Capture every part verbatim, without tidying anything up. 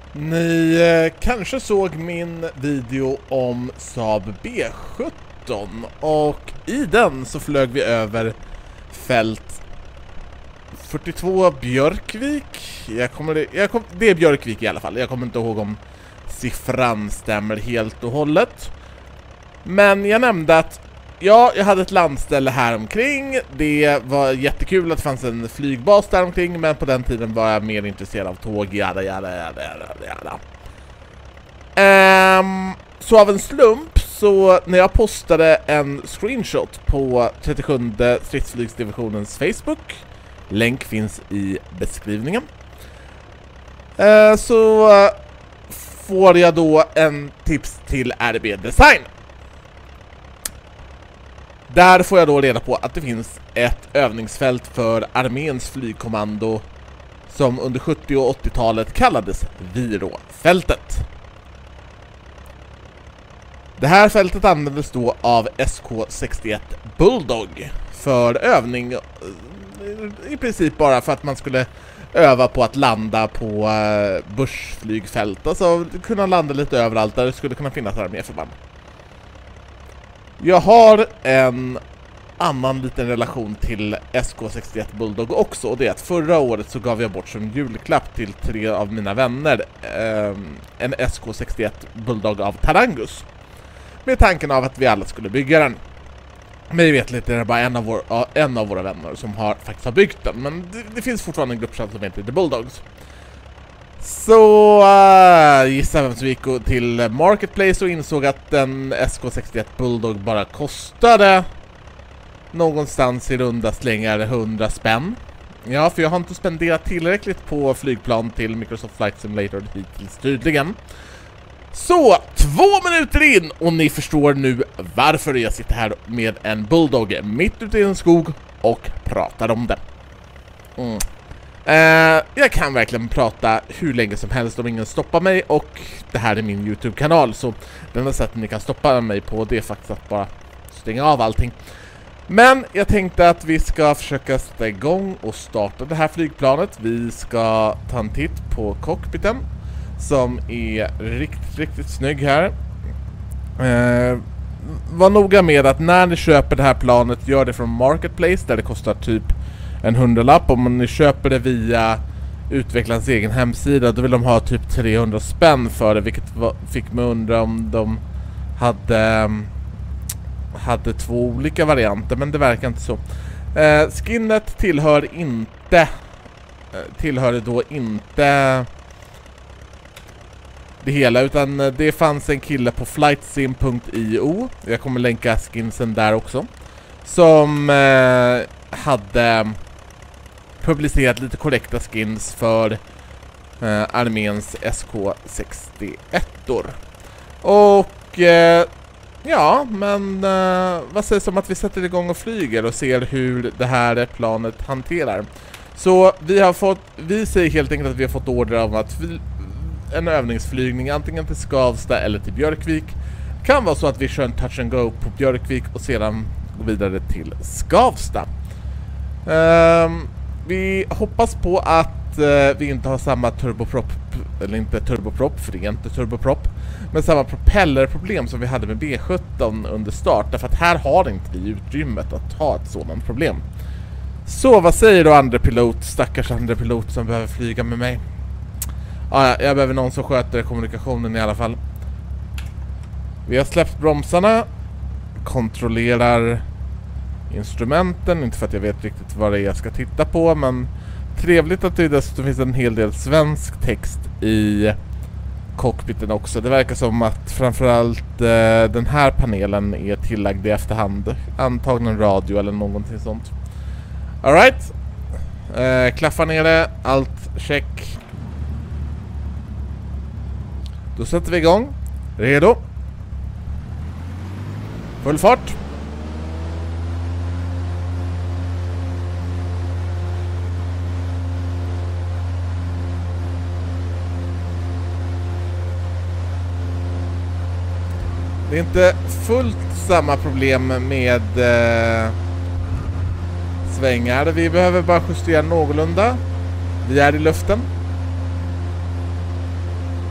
Ni eh, kanske såg min video om Saab B sjutton och i den så flög vi över fält fyrtiotvå Björkvik. Jag kommer, jag kom, det är Björkvik i alla fall. Jag kommer inte ihåg om siffran stämmer helt och hållet. Men jag nämnde att ja, jag hade ett landställe här omkring. Det var jättekul att det fanns en flygbas där omkring, men på den tiden var jag mer intresserad av tåg. Jada, jada, jada, jada, jada. Um, så av en slump, så när jag postade en screenshot på trettiosjunde stridsflygsdivisionens Facebook, länk finns i beskrivningen, uh, så uh, får jag då en tips till R B Design. Där får jag då reda på att det finns ett övningsfält för arméns flygkommando som under sjuttio- och åttiotalet kallades Viråfältet. Det här fältet användes då av S K sextioett Bulldog för övning, i princip bara för att man skulle öva på att landa på bushflygfält. Alltså kunna landa lite överallt där det skulle kunna finnas arméförband. Jag har en annan liten relation till S K sextioett Bulldog också, och det är att förra året så gav jag bort som julklapp till tre av mina vänner eh, en S K sextioett Bulldog av Tarangus, med tanken av att vi alla skulle bygga den. Men jag vet lite, det är bara en av, vår, en av våra vänner som har, faktiskt har byggt den, men det, det finns fortfarande en grupp som heter The Bulldogs. Så uh, gissa vem som gick till Marketplace och insåg att en S K sextioett Bulldog bara kostade någonstans i runda slängar hundra spänn. Ja, för jag har inte spenderat tillräckligt på flygplan till Microsoft Flight Simulator hittills tydligen. Så, två minuter in och ni förstår nu varför jag sitter här med en Bulldog mitt ute i en skog och pratar om det. Mm. Uh, jag kan verkligen prata hur länge som helst om ingen stoppar mig, och det här är min YouTube-kanal, så det enda sättet ni kan stoppa mig på det är faktiskt att bara stänga av allting. Men jag tänkte att vi ska försöka sätta igång och starta det här flygplanet. Vi ska ta en titt på cockpiten som är riktigt, riktigt snygg här. Uh, var noga med att när ni köper det här planet, gör det från Marketplace där det kostar typ en hundralapp. Om ni köper det via utvecklarens egen hemsida, då vill de ha typ trehundra spänn för det, vilket var, fick mig undra om de hade hade två olika varianter, men det verkar inte så. Eh, skinnet tillhör inte eh, tillhör då inte det hela, utan det fanns en kille på flightsim punkt i o, jag kommer länka skinsen där också, som eh, hade publicerat lite korrekta skins för eh, arméns S K sextioett-or. Och eh, ja, men eh, vad sägs om att vi sätter igång och flyger och ser hur det här planet hanterar. Så vi har fått, vi säger helt enkelt att vi har fått order om att vi, en övningsflygning antingen till Skavsta eller till Björkvik. Kan vara så att vi kör en touch and go på Björkvik och sedan går vidare till Skavsta. Um, vi hoppas på att uh, vi inte har samma turboprop, eller inte turboprop, för det är inte turboprop, men samma propellerproblem som vi hade med B sjutton under start, därför att här har inte vi utrymmet att ha ett sådant problem. Så vad säger då andra pilot, stackars andra pilot som behöver flyga med mig? Ah, ja, jag behöver någon som sköter kommunikationen i alla fall. Vi har släppt bromsarna, kontrollerar instrumenten, inte för att jag vet riktigt vad det är jag ska titta på, men trevligt att det dessutom finns en hel del svensk text i cockpiten också. Det verkar som att framförallt eh, den här panelen är tillagd i efterhand, antagligen radio eller någonting sånt. Alright, eh, klaffa ner det, allt check. Då sätter vi igång. Redo? Full fart. Det är inte fullt samma problem med eh, svängar. Vi behöver bara justera någorlunda. Vi är i luften.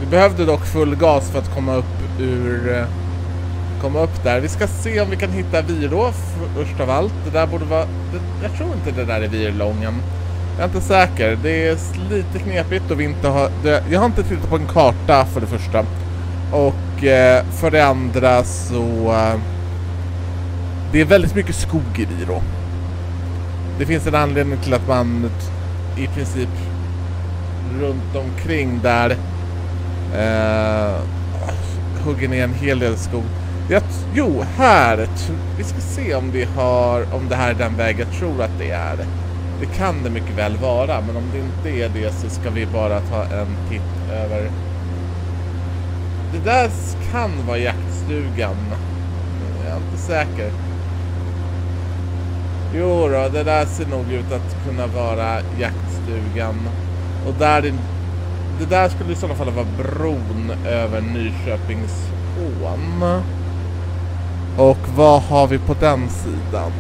behövde dock full gas för att komma upp ur komma upp där. Vi ska se om vi kan hitta Virå först av allt. Det där borde vara det, jag tror inte det där är Virlången. Jag är inte säker. Det är lite knepigt och vi inte har det, jag har inte tittat på en karta för det första. Och eh, för det andra så eh, det är väldigt mycket skog i Virå. Det finns en anledning till att man i princip runt omkring där eh, hugger ner en hel del skog. Jag, jo, här. Vi ska se om vi har om det här är den väg jag tror att det är. Det kan det mycket väl vara, men om det inte är det så ska vi bara ta en titt över. Det där kan vara jaktstugan. Jag är inte säker. Jo då, det där ser nog ut att kunna vara jaktstugan. Och där det, det där skulle i sådana fall vara bron över Nyköpingsån. Och vad har vi på den sidan?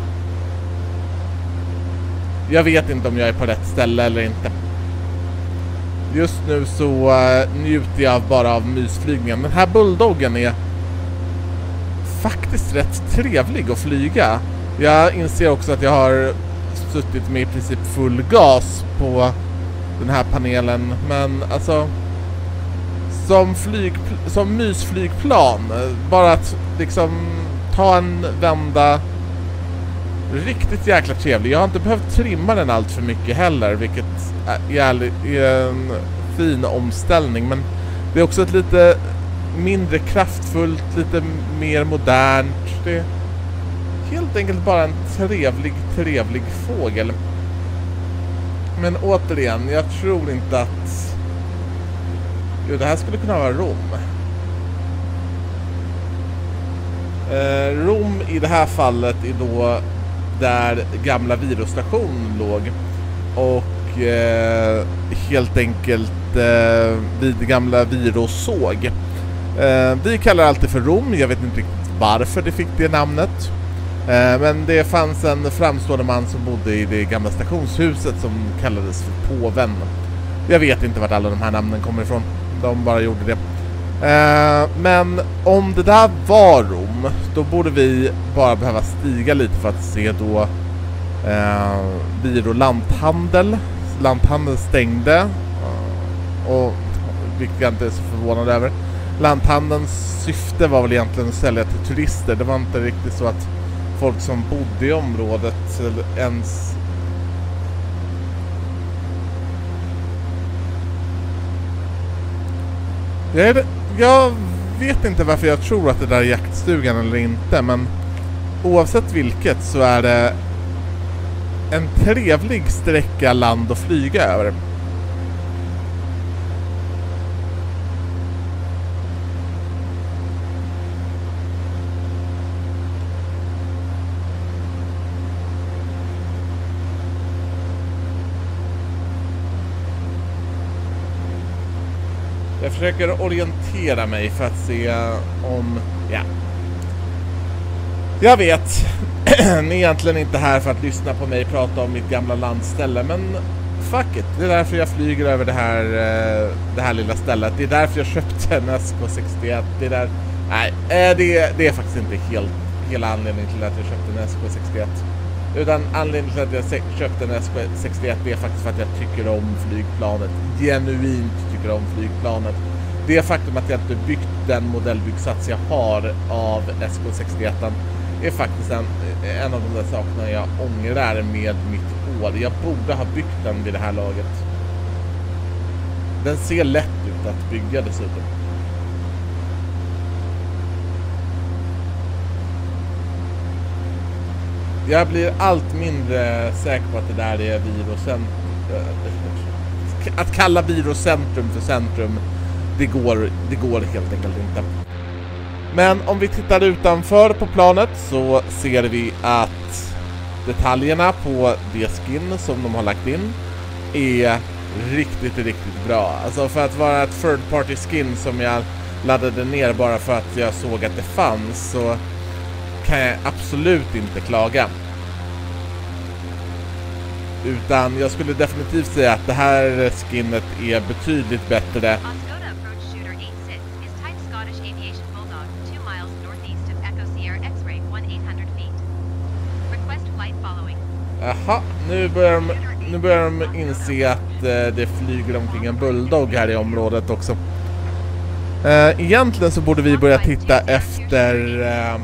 Jag vet inte om jag är på rätt ställe eller inte. Just nu så uh, njuter jag bara av mysflygningen. Den här bulldoggen är faktiskt rätt trevlig att flyga. Jag inser också att jag har suttit med i princip full gas på den här panelen. Men alltså som, flyg, som mysflygplan, bara att liksom ta en vända, riktigt jäkla trevlig. Jag har inte behövt trimma den allt för mycket heller, vilket är en fin omställning. Men det är också ett lite mindre kraftfullt, lite mer modernt. Det är helt enkelt bara en trevlig, trevlig fågel. Men återigen, jag tror inte att jo, det här skulle kunna vara Rom. Eh, Rom i det här fallet är då där gamla Virostation låg. Och eh, helt enkelt eh, vid gamla Virosåg. Eh, vi kallar det alltid för Rom. Jag vet inte riktigt varför det fick det namnet. Eh, men det fanns en framstående man som bodde i det gamla stationshuset som kallades för Påven. Jag vet inte vart alla de här namnen kommer ifrån. De bara gjorde det. Eh, men om det där var Rom, då borde vi bara behöva stiga lite för att se då eh, Virå lanthandel. Lanthandeln stängde. Och vilket jag inte är så förvånad över. Lanthandelns syfte var väl egentligen att sälja till turister. Det var inte riktigt så att folk som bodde i området ens jag, är, jag vet inte varför jag tror att det där är jaktstugan eller inte, men oavsett vilket så är det en trevlig sträcka land att flyga över. Jag försöker orientera mig för att se om... Ja. Jag vet. Ni är egentligen inte här för att lyssna på mig prata om mitt gamla landställe. Men fuck it. Det är därför jag flyger över det här, det här lilla stället. Det är därför jag köpte en S K sextioett. Det är där... Nej, det, det är faktiskt inte helt, hela anledningen till att jag köpte en S K sextioett. Utan anledningen till att jag köpte en S K sextioett är faktiskt för att jag tycker om flygplanet. Genuint tycker om flygplanet. Det faktum att jag inte byggt den modellbyggsats jag har av S K sextioett är faktiskt en, en av de där sakerna jag ångrar med mitt år. Jag borde ha byggt den vid det här laget. Den ser lätt ut att bygga dessutom. Jag blir allt mindre säker på att det där är Virocentrum. Att kalla Virocentrum för centrum, det går, det går helt enkelt inte. Men om vi tittar utanför på planet så ser vi att detaljerna på det skin som de har lagt in är riktigt, riktigt bra. Alltså för att vara ett third party skin som jag laddade ner bara för att jag såg att det fanns, så kan jag absolut inte klaga. Utan jag skulle definitivt säga att det här skinnet är betydligt bättre Jaha, nu börjar de, nu börjar de inse att eh, det flyger omkring en bulldog här i området också. Eh, egentligen så borde vi börja titta efter... Eh,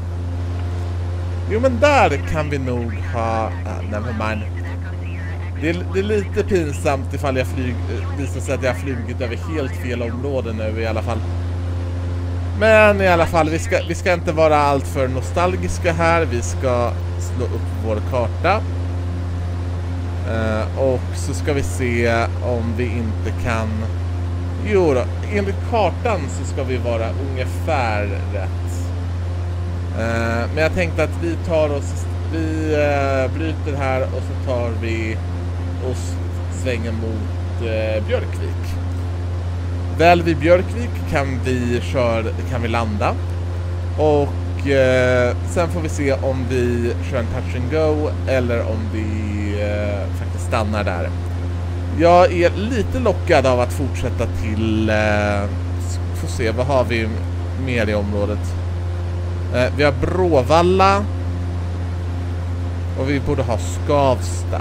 jo men där kan vi nog ha... Uh, nevermind. Det är, det är lite pinsamt ifall jag flyg, visar sig att jag har flugit över helt fel område nu i alla fall. Men i alla fall, vi ska, vi ska inte vara allt för nostalgiska här. Vi ska slå upp vår karta. Uh, och så ska vi se om vi inte kan... Jo då, enligt kartan så ska vi vara ungefär rätt. Uh, men jag tänkte att vi tar oss... Vi uh, bryter här och så tar vi oss svängen mot uh, Björkvik. Väl vid Björkvik kan vi, kör, kan vi landa. Och uh, sen får vi se om vi kör en touch and go eller om vi uh, faktiskt stannar där. Jag är lite lockad av att fortsätta till... Uh, får se, vad har vi mer i området? Uh, vi har Bråvalla. Och vi borde ha Skavsta.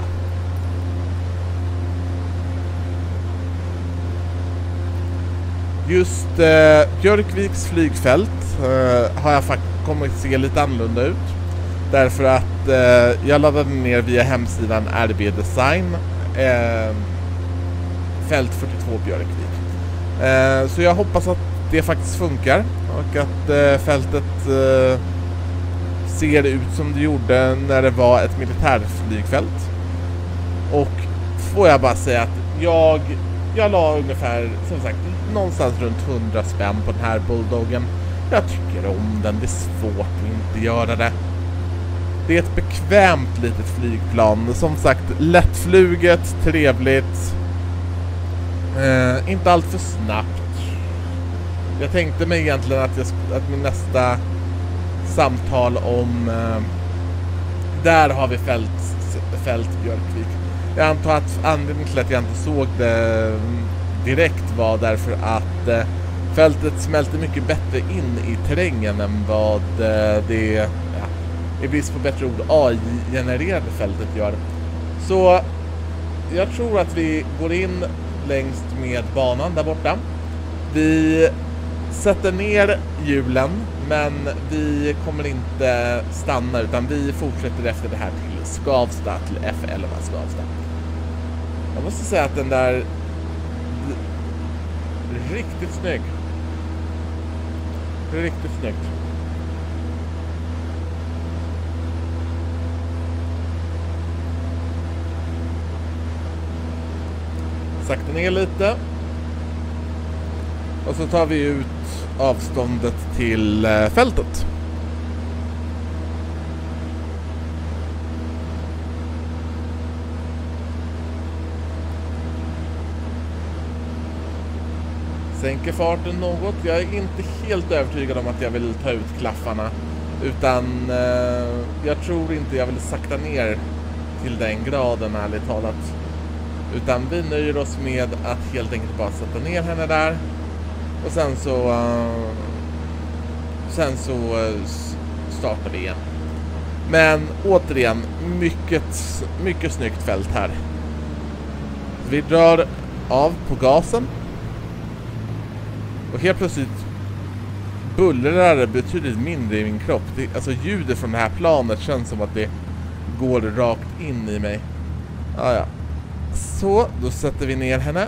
Just uh, Björkviks flygfält uh, har jag faktiskt kommit att se lite annorlunda ut. Därför att uh, jag laddade ner via hemsidan R B Design. Uh, Fält fyrtiotvå Björkvik. Eh, så jag hoppas att det faktiskt funkar. Och att eh, fältet eh, ser ut som det gjorde när det var ett militärflygfält. Och får jag bara säga att jag, jag la ungefär, som sagt, någonstans runt hundra spänn på den här bulldoggen. Jag tycker om den, det är svårt att inte göra det. Det är ett bekvämt litet flygplan. Som sagt, lättfluget, trevligt. Uh, inte allt för snabbt. Jag tänkte mig egentligen att, jag, att min nästa samtal om uh, där har vi fält, fält Björkvik. Jag antar att anledningen till att jag inte såg det direkt var därför att uh, fältet smälter mycket bättre in i terrängen än vad uh, det, ja, i brist på bättre ord, A I-genererade fältet gör. Så jag tror att vi går in längst med banan där borta. Vi sätter ner hjulen, men vi kommer inte stanna utan vi fortsätter efter det här till Skavsta, till F elva Skavsta. Jag måste säga att den där är riktigt snygg. Riktigt snyggt. Sakta ner lite. Och så tar vi ut avståndet till eh, fältet. Sänker farten något. Jag är inte helt övertygad om att jag vill ta ut klaffarna. Utan eh, jag tror inte jag vill sakta ner till den graden, ärligt talat. Utan vi nöjer oss med att helt enkelt bara sätta ner henne där. Och sen så uh, sen så uh, startar vi igen. Men återigen, mycket, mycket snyggt fält här. Vi drar av på gasen. Och helt plötsligt bullrar det betydligt mindre i min kropp. Det, alltså ljudet från det här planet känns som att det går rakt in i mig. Ah, ja. Så, då sätter vi ner henne.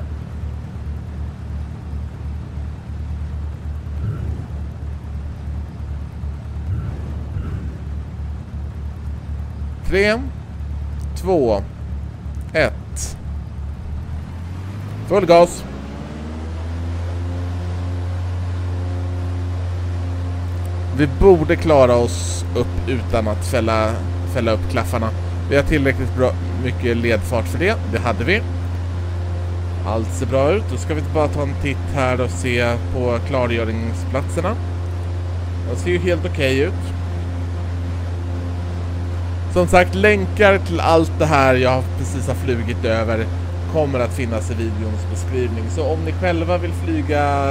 Tre, två, ett. Full gas. Vi borde klara oss upp utan att fälla, fälla upp klaffarna. Vi har tillräckligt bra, mycket ledfart för det. Det hade vi. Allt ser bra ut. Då ska vi bara ta en titt här och se på klargöringsplatserna. Det ser ju helt okej ut. Som sagt, länkar till allt det här jag precis har flugit över kommer att finnas i videons beskrivning. Så om ni själva vill flyga,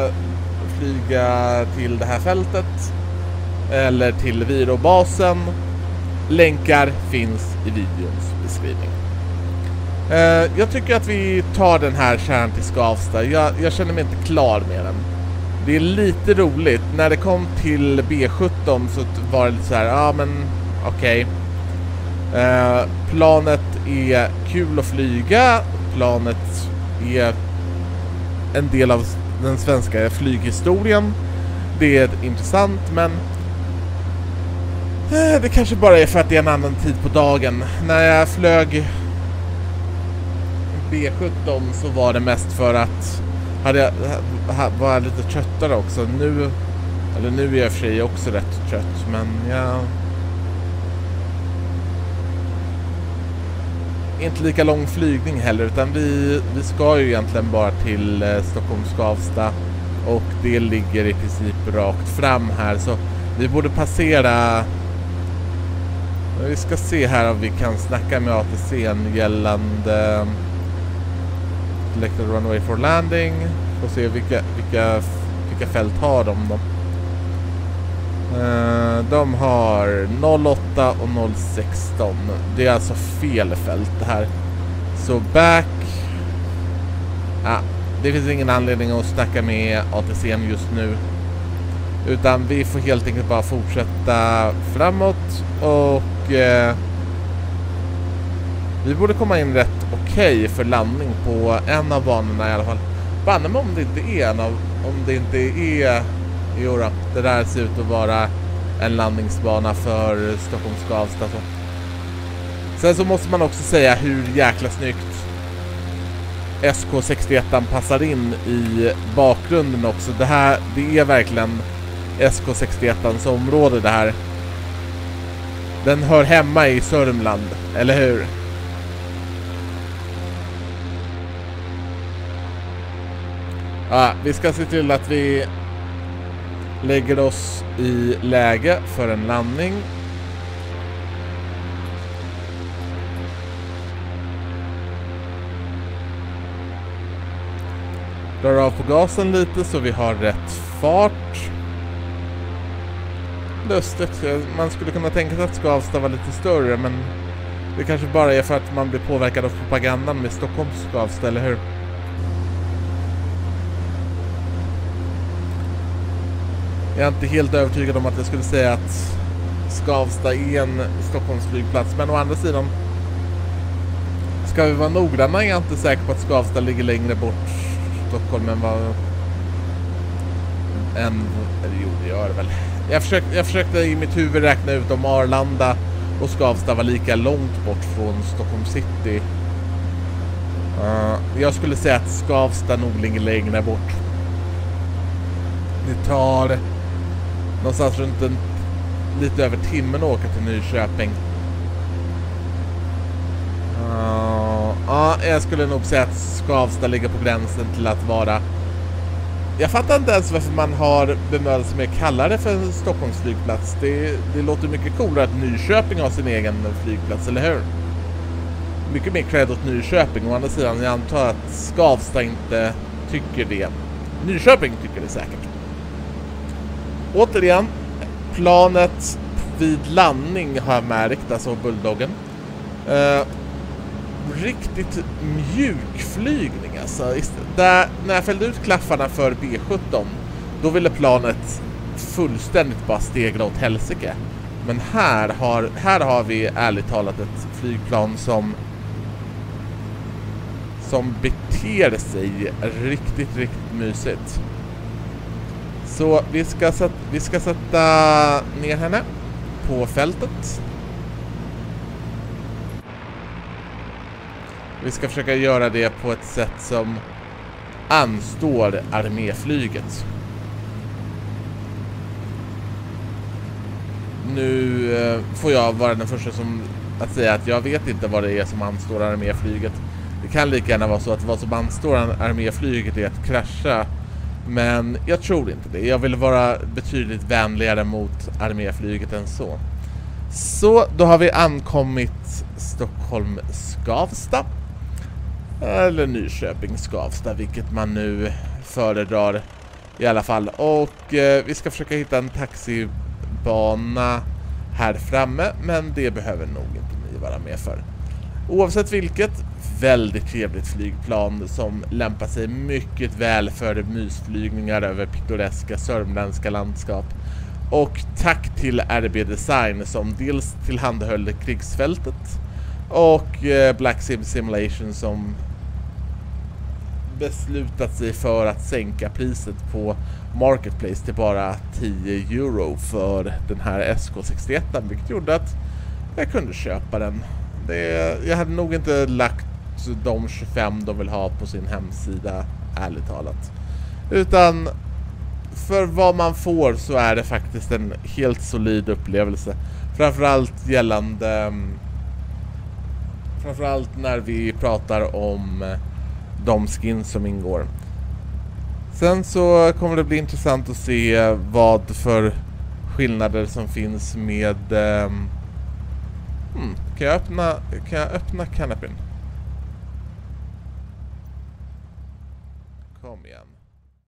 flyga till det här fältet eller till Virobasen Länkar finns i videons beskrivning. Uh, jag tycker att vi tar den här kärnan till Skavsta. Jag, jag känner mig inte klar med den. Det är lite roligt. När det kom till B sjutton så var det lite så här, ja ah, men okej. Okay. Uh, planet är kul att flyga. Planet är en del av den svenska flyghistorien. Det är intressant, men uh, det kanske bara är för att det är en annan tid på dagen. När jag flög B sjutton så var det mest för att hade jag, var jag lite tröttare också. Nu, eller nu är jag för sig också rätt trött, men jag inte lika lång flygning heller, utan vi, vi ska ju egentligen bara till eh, Stockholm Skavsta, och det ligger i princip rakt fram här, så vi borde passera. Vi ska se här om vi kan snacka med A T C gällande Selected Runway for Landing och se vilka, vilka, vilka fält har de då. Uh, de har noll åtta och noll sexton. Det är alltså fel fält det här. Så back. Ah, det finns ingen anledning att snacka med A T C just nu. Utan vi får helt enkelt bara fortsätta framåt. Och uh, vi borde komma in rätt okej okay för landning på en av banorna i alla fall. Banne om det inte är en av, om det inte är Jora. Det där ser ut att vara en landningsbana för Stockholm Skavsta. Så. Sen så måste man också säga hur jäkla snyggt S K sextioett passar in i bakgrunden också. Det här, det är verkligen S K sextioett område det här. Den hör hemma i Sörmland, eller hur? Ja, vi ska se till att vi lägger oss i läge för en landning. Drar av på gasen lite så vi har rätt fart. Lustigt, man skulle kunna tänka sig att Skavsta var lite större, men det kanske bara är för att man blir påverkad av propagandan med Stockholms Skavsta, eller hur? Jag är inte helt övertygad om att jag skulle säga att Skavsta är en Stockholms flygplats. Men å andra sidan, ska vi vara noggranna, är jag inte säker på att Skavsta ligger längre bort Stockholm än vad än, eller jo, det gör det väl. Jag försökte, jag försökte i mitt huvud räkna ut om Arlanda och Skavsta var lika långt bort från Stockholm city. Uh, jag skulle säga att Skavsta nog ligger längre bort. Det tar någonstans runt en, lite över timmen att åka till Nyköping. Ja, uh, uh, jag skulle nog säga att Skavsta ligger på gränsen till att vara... Jag fattar inte ens varför man har bemödat sig med att kalla det för en Stockholms flygplats. Det, det låter mycket coolare att Nyköping har sin egen flygplats, eller hur? Mycket mer cred åt Nyköping. Å andra sidan, jag antar att Skavsta inte tycker det. Nyköping tycker det säkert. Återigen, planet vid landning har jag märkt, alltså Bulldoggen. Uh, riktigt mjuk flygning alltså. Där, när jag fällde ut klaffarna för B sjutton, då ville planet fullständigt bara stegla åt helsike. Men här har, här har vi ärligt talat ett flygplan som som beter sig riktigt, riktigt mysigt. Så vi ska, sätta, vi ska sätta ner henne på fältet. Vi ska försöka göra det på ett sätt som anstår arméflyget. Nu eh, får jag vara den första som att säga att jag vet inte vad det är som anstår arméflyget. Det kan lika gärna vara så att vad som anstår arméflyget är att krascha. Men jag tror inte det. Jag vill vara betydligt vänligare mot arméflyget än så. Så då har vi ankommit Stockholm Skavsta. Eller Nyköping Skavsta, vilket man nu föredrar i alla fall. Och eh, vi ska försöka hitta en taxibana här framme, men det behöver nog inte ni vara med för. Oavsett vilket, väldigt trevligt flygplan som lämpar sig mycket väl för mysflygningar över pittoreska sörmländska landskap. Och tack till R B Design som dels tillhandahöll krigsfältet och Black Sim Simulation som beslutat sig för att sänka priset på Marketplace till bara tio euro för den här S K sextioett, vilket gjorde att jag kunde köpa den. Det, jag hade nog inte lagt de tjugofem de vill ha på sin hemsida, ärligt talat. Utan för vad man får så är det faktiskt en helt solid upplevelse. Framförallt gällande Framförallt när vi pratar om de skins som ingår. Sen så kommer det bli intressant att se vad för skillnader som finns med um, hmm, kan jag öppna kan jag öppna kanapin? Kom igen.